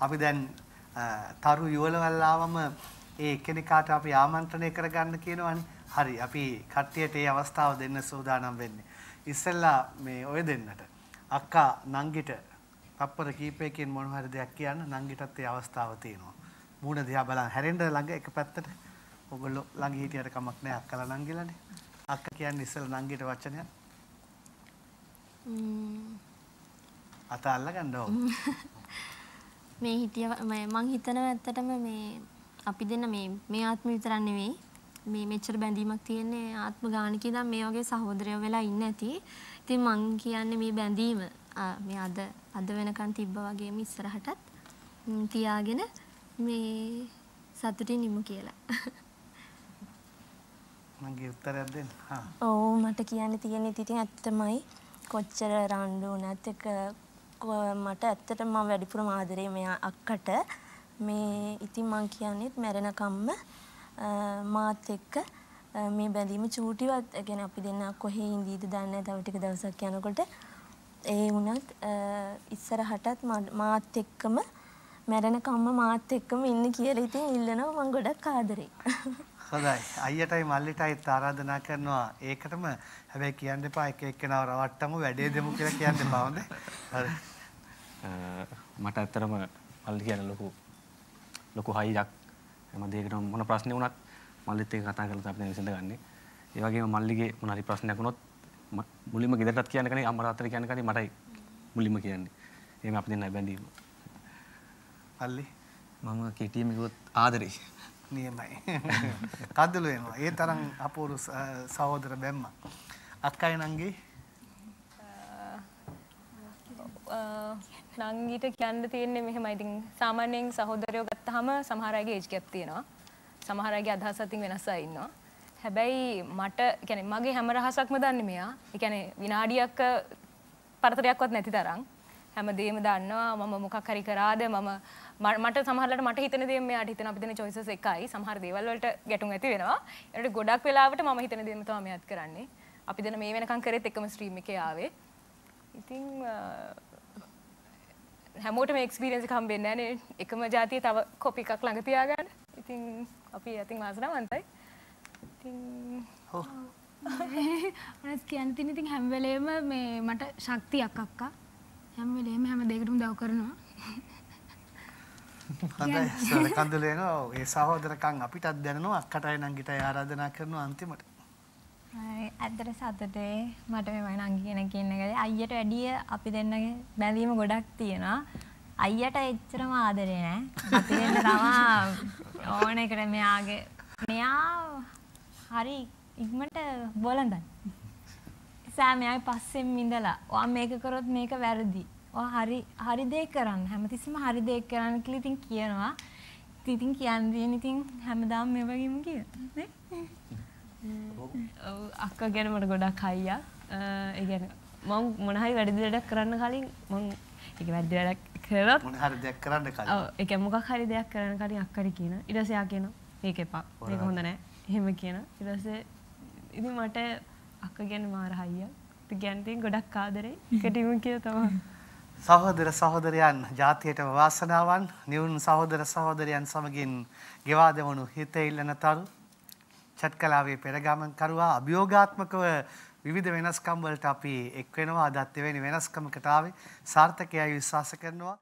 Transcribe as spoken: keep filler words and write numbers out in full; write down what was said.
අපි දැන් තරු යුවලවල් ආවම ඒ එකිනෙකාට අපි ආමන්ත්‍රණය කරගන්න කියනවනේ. හරි අපි කට්ටියට මේ අවස්ථාව දෙන්න සූදානම් වෙන්නේ. ඉස්සෙල්ලා මේ ඔය දෙන්නට අක්කා නංගිට තප්පර කීපයකින් මොන හරි දෙයක් කියන්න නංගිටත් ඒ අවස්ථාව තියෙනවා. මූණ දිහා බලන් හැරෙන්න ළඟ එක පැත්තට. ඔයගොල්ලෝ ළඟ හිටියට කමක් නැහැ අක්කලා නංගිලානේ. අක්කා කියන්නේ ඉස්සෙල්ලා නංගිට වචනයක්. ම්ම් අත අල්ල ගන්න ඕන. මේ හිටිය මං හිතනවා ඇත්තටම මේ අපි දෙන්න මේ මේ ආත්ම විතරක් නෙවෙයි මේ මෙච්චර බැඳීමක් තියෙන්නේ ආත්ම ගානක ඉඳන් මේ වගේ සහෝදරයෝ වෙලා ඉන්න ඇති. ඉතින් මං කියන්නේ මේ බැඳීම මේ අද අද වෙනකන් තිබ්බා වගේම ඉස්සරහටත් තියාගෙන මේ සතුටින් ඉමු කියලා. මගේ උත්තරයක් දෙන්න. හා. ඔව් මට කියන්න තියෙන්නේ ඉතින් ඇත්තමයි කොච්චර රණ්ඩු වුණත් එක මට ඇත්තටම මම වැඩිපුරම ආදරේ මෙයා අක්කට මේ ඉතින් මං කියන්නේත් මැරෙනකම්ම මාත් එක්ක මේ බැඳීම චූටිවත් يعني අපි දෙන්න කොහේ ඉඳීද දන්නේ නැහැ. තව ටික දවසක් යනකොට ඒ වුණත් ඉස්සරහටත් මාත් එක්කම මැරෙනකම්ම මාත් එක්කම ඉන්න කියලා ඉතින් ඉල්ලනවා මං ගොඩක් ආදරේ. හොඳයි. අයියටයි මල්ලිටයි ආරාධනා කරනවා ඒකටම හැබැයි කියන්න එපා එක එක්කෙනාව රවට්ටමු වැඩේ දෙමු කියලා කියන්න එපා හොඳේ. හරි. මට ඇත්තටම මල්ලි කියන ලොකු ලොකු හයියක් හැම දෙයකටම මොන ප්‍රශ්නේ වුණත් මල්ලිත් එක්ක කතා කරලා අපි විසඳගන්නේ. ඒ වගේම මල්ලිගේ මොන හරි ප්‍රශ්නයක් වුණොත් මුලින්ම ගෙදරටත් කියන්න කනේ අම්මා තාත්තට කියන්න කනේ මටයි මුලින්ම කියන්නේ. එහෙම අපි දෙන්නයි බැඳීම. මල්ලි මම කෙටියෙම කිව්වොත් ආදරේ. නියමයි. කද්දලු වෙනවා. ඒ තරම් අපූර්ව සහෝදර බැම්ම. අක්කයි නංගි නංගිට කියන්න තියෙන්නේ මෙහෙමයි. ඉතින් සාමාන්‍යයෙන් සහෝදරයෝ ගත්තාම සමහර අයගේ ඒජ් ගැප් තියෙනවා. සමහර අයගේ අදහස් අතින් වෙනස් අය ඉන්නවා. හැබැයි මට කියන්නේ මගේ හැම රහසක්ම දන්නේ මෙයා. ඒ කියන්නේ විනාඩියක් පරතරයක්වත් නැති තරම් හැමදේම දන්නවා. මම මොකක් හරි කරාද මම මට සමහරවිට මට හිතන දේ මෙයාට හිතන අපි දෙන choices එකයි. සමහර දේවල් වලට ගැටුම් ඇති වෙනවා. ඒකට ගොඩක් වෙලාවට මම හිතන දේම තමයි මෙයාත් කරන්නේ. අපි දෙන මේ වෙනකන් කරෙත් එකම ස්ට්‍රීම් එකේ ආවේ. ඉතින් හැමෝටම එක්ස්පීරියන්ස් එක හම්බෙන්නේ නැහැ නේ. එකම જાතිය තව කොපි එකක් ළඟ තියාගන්න. ඉතින් අපි අතින් වාසනාවන්තයි. ඉතින් ඔව්. මනස් කියන්න තියෙන ඉතින් හැම වෙලේම මේ මට ශක්තියක් අක්කා. හැම වෙලේම හැම දෙයකටම දව කරනවා. හොඳයි. සරල කඳුල එනවා. ඒ සහෝදරකම් අපිටත් දැනෙනවා. අක්කටයි නංගිටයි ආරාධනා කරනවා අන්තිමට. ඇත්තට සතුටේ මට මේ නංගි කියන කියන එකද අයියට වැඩිය අපි දෙන්නගේ බැඳීම ගොඩක් තියෙනවා. අයියට එච්චරම ආදරේ නෑ. අපි දෙන්න තමයි ඕන එකට මෙයාගේ මෙයා හරි ඉක්මනට බොළඳයි. සෑ මෙයාගේ පස්සෙන් ඉඳලා ඔයා මේක කරොත් මේක වැරදි. ඔයා හරි හරි දේ කරන්න. හැමතිස්සෙම හරි දේ කරන්න කියලා ඉතින් කියනවා. ඉතින් කියන්නේ ඉතින් හැමදාම මේ වගේම කියනවා නේ. ඔව් අක්කා ගැන මට ගොඩක් හයියක්. ඒ කියන්නේ මම මොන හරි වැඩි දෙයක් කරන්න කලින් මම ඒක වැඩි දෙයක් කරලා මොන හරි දෙයක් කරන්න කලින් ඔව් ඒ කියන්නේ මොකක් හරි දෙයක් කරන්න කලින් අක්කට කියනවා. ඊට පස්සේ ආ කියනවා මේක එපා. මේක හොඳ නැහැ. එහෙම කියනවා. ඊට පස්සේ ඉතින් මට අක්කා ගැන මාර හයියක්. ඒ කියන්නේ ගොඩක් ආදරේ. කෙටිම කිය තමයි. සහෝදර සහෝදරයන් ජාතියට වාසනාවන් නිවුන් සහෝදර සහෝදරයන් සමගින් ගෙවා දෙවණු හිත ඉල්ලන තරු චත්කලාවේ පෙරගමන් කරුවා අභියෝගාත්මකව විවිධ වෙනස්කම් වලට අපි එක් වෙනවා. අදත් එවැනි වෙනස්කමකට ආවේ සාර්ථකයි විශ්වාස කරනවා.